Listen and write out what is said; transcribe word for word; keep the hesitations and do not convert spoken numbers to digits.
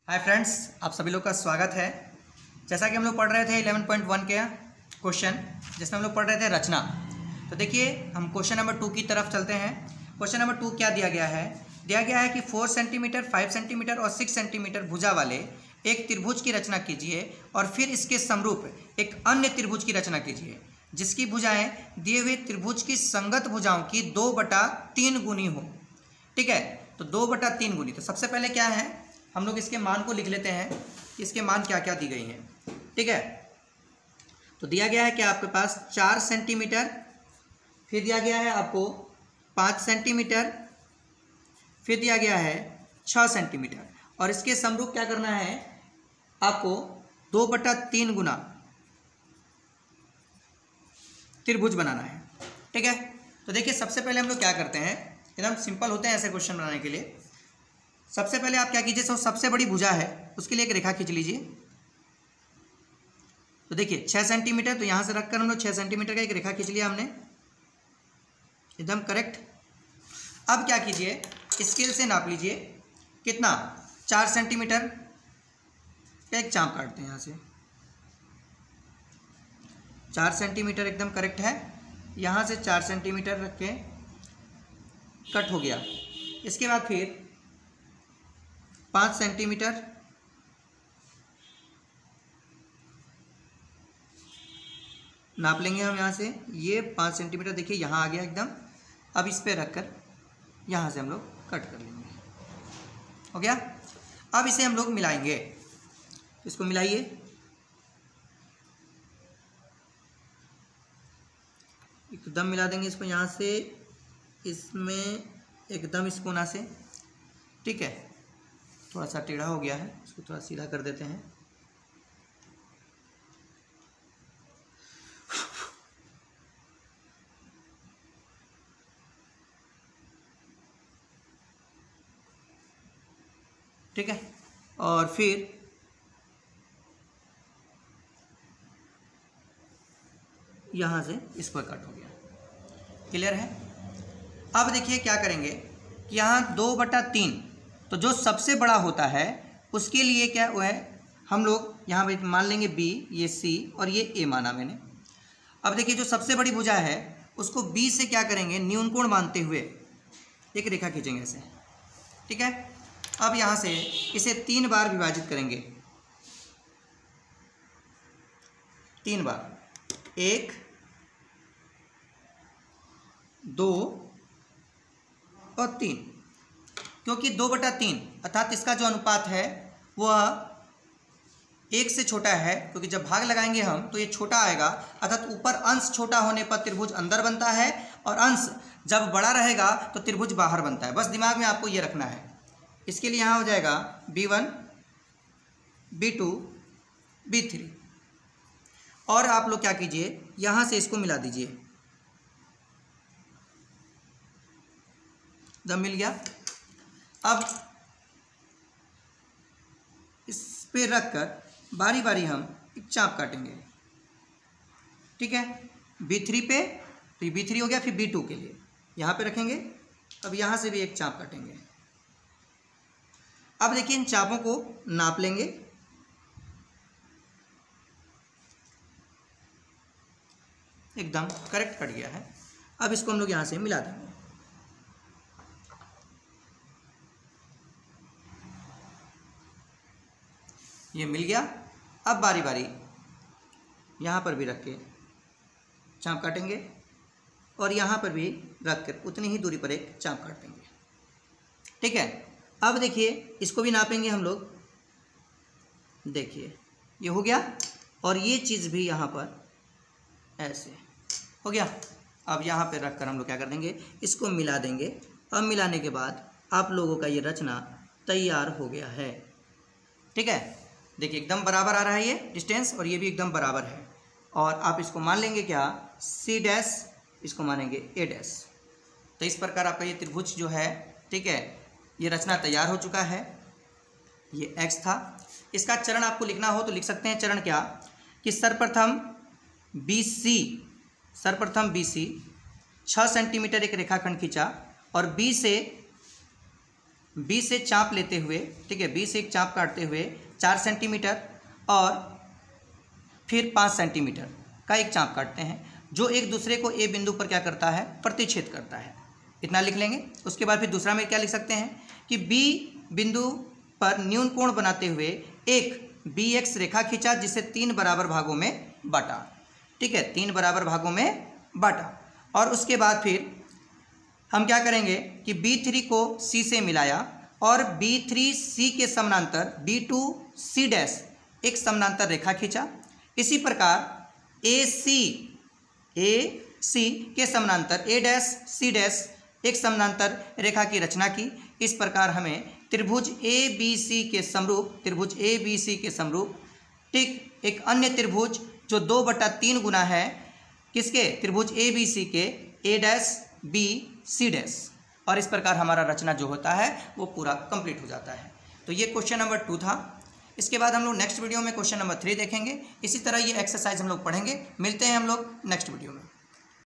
Hi friends, आप सभी लोग का स्वागत है। जैसा कि हम लोग पढ़ रहे थे ग्यारह पॉइंट वन के क्वेश्चन, जिसमें हम लोग पढ़ रहे थे रचना। तो देखिए, हम क्वेश्चन नंबर टू की तरफ चलते हैं। क्वेश्चन नंबर टू क्या दिया गया है? दिया गया है कि फोर सेंटीमीटर, फाइव सेंटीमीटर और सिक्स सेंटीमीटर भुजा वाले एक त्रिभुज की रचना कीजिए और फिर इसके समरूप एक अन्य त्रिभुज की रचना कीजिए जिसकी भुजाएं दिए हुए त्रिभुज की संगत भुजाओं की दो बटा तीन गुनी हो। ठीक है, तो दो बटा तीन गुनी। तो सबसे पहले क्या है, हम लोग इसके मान को लिख लेते हैं कि इसके मान क्या क्या दी गई हैं। ठीक है, तो दिया गया है कि आपके पास चार सेंटीमीटर, फिर दिया गया है आपको पाँच सेंटीमीटर, फिर दिया गया है छः सेंटीमीटर और इसके समरूप क्या करना है आपको, दो बटा तीन गुना त्रिभुज बनाना है। ठीक है, तो देखिए सबसे पहले हम लोग क्या करते हैं, एकदम सिंपल होते हैं ऐसे क्वेश्चन बनाने के लिए। सबसे पहले आप क्या कीजिए, सो सबसे बड़ी भुजा है उसके लिए एक रेखा खींच लीजिए। तो देखिए छः सेंटीमीटर, तो यहाँ से रखकर हम लोग छः सेंटीमीटर का एक रेखा खींच लिया हमने, एकदम करेक्ट। अब क्या कीजिए, स्केल से नाप लीजिए कितना, चार सेंटीमीटर का एक चाप काटते हैं यहाँ से। चार सेंटीमीटर एकदम करेक्ट है, यहाँ से चार सेंटीमीटर रख के कट हो गया। इसके बाद फिर पाँच सेंटीमीटर, नाप लेंगे हम यहाँ से, ये पाँच सेंटीमीटर देखिए यहाँ आ गया एकदम। अब इस पे रखकर यहाँ से हम लोग कट कर लेंगे, हो गया। अब इसे हम लोग मिलाएंगे, इसको मिलाइए। एकदम मिला देंगे इसको यहाँ से, इसमें एकदम इस कोना से। ठीक है, थोड़ा सा टेढ़ा हो गया है, इसको थोड़ा सीधा कर देते हैं। ठीक है, और फिर यहाँ से इस पर कट हो गया। क्लियर है? अब देखिए क्या करेंगे कि यहाँ दो बटा तीन, तो जो सबसे बड़ा होता है उसके लिए क्या वो है, हम लोग यहाँ पे मान लेंगे बी, ये सी और ये ए माना मैंने। अब देखिए जो सबसे बड़ी भुजा है उसको बी से क्या करेंगे, न्यून कोण मानते हुए एक रेखा खींचेंगे ऐसे। ठीक है, अब यहाँ से इसे तीन बार विभाजित करेंगे, तीन बार, एक, दो और तीन। क्योंकि दो बटा तीन अर्थात इसका जो अनुपात है वह एक से छोटा है, क्योंकि जब भाग लगाएंगे हम तो ये छोटा आएगा, अर्थात ऊपर अंश छोटा होने पर त्रिभुज अंदर बनता है और अंश जब बड़ा रहेगा तो त्रिभुज बाहर बनता है। बस दिमाग में आपको ये रखना है। इसके लिए यहाँ हो जाएगा B one, B two, B three. और आप लोग क्या कीजिए, यहाँ से इसको मिला दीजिए, जब मिल गया। अब इस पे रखकर बारी बारी हम एक चाप काटेंगे। ठीक है, बी थ्री पे, तो ये बी थ्री हो गया, फिर बी टू के लिए यहाँ पे रखेंगे। अब यहाँ से भी एक चाप काटेंगे। अब देखिए इन चापों को नाप लेंगे। एकदम करेक्ट कट गया है। अब इसको हम लोग यहाँ से मिला देंगे। ये मिल गया। अब बारी बारी यहाँ पर भी रख के चाप काटेंगे और यहाँ पर भी रख कर उतनी ही दूरी पर एक चाप काट देंगे। ठीक है, अब देखिए इसको भी नापेंगे हम लोग। देखिए ये हो गया और ये चीज़ भी यहाँ पर ऐसे हो गया। अब यहाँ पर रख कर हम लोग क्या कर देंगे, इसको मिला देंगे। अब मिलाने के बाद आप लोगों का ये रचना तैयार हो गया है। ठीक है, देखिए एकदम बराबर आ रहा है ये डिस्टेंस और ये भी एकदम बराबर है। और आप इसको मान लेंगे क्या, सी डैश, इसको मानेंगे ए डैश। तो इस प्रकार आपका ये त्रिभुज जो है, ठीक है, ये रचना तैयार हो चुका है। ये एक्स था। इसका चरण आपको लिखना हो तो लिख सकते हैं। चरण क्या कि सर्वप्रथम बी सी, सर्वप्रथम बी सी छः सेंटीमीटर एक रेखाखंड खींचा और बी से बी से चाप लेते हुए, ठीक है, बी से एक चाप काटते हुए चार सेंटीमीटर और फिर पाँच सेंटीमीटर का एक चाप काटते हैं, जो एक दूसरे को ए बिंदु पर क्या करता है, प्रतिच्छेद करता है। इतना लिख लेंगे। उसके बाद फिर दूसरा में क्या लिख सकते हैं कि बी बिंदु पर न्यून कोण बनाते हुए एक बी एक्स रेखा खींचा, जिसे तीन बराबर भागों में बांटा, ठीक है, तीन बराबर भागों में बांटा। और उसके बाद फिर हम क्या करेंगे कि बी थ्री को सी से मिलाया और बी थ्री सी के समानांतर बी टू सी डैश एक समानांतर रेखा खींचा। इसी प्रकार ए सी ए सी के समानांतर ए डैश सी डैश एक समानांतर रेखा की रचना की। इस प्रकार हमें त्रिभुज ए बी सी के समरूप त्रिभुज ए बी सी के समरूप ठीक एक अन्य त्रिभुज जो दो बटा तीन गुना है किसके, त्रिभुज ए बी सी के, A dash B C dash, और इस प्रकार हमारा रचना जो होता है वो पूरा कंप्लीट हो जाता है। तो ये क्वेश्चन नंबर टू था। इसके बाद हम लोग नेक्स्ट वीडियो में क्वेश्चन नंबर थ्री देखेंगे। इसी तरह ये एक्सरसाइज हम लोग पढ़ेंगे। मिलते हैं हम लोग नेक्स्ट वीडियो में।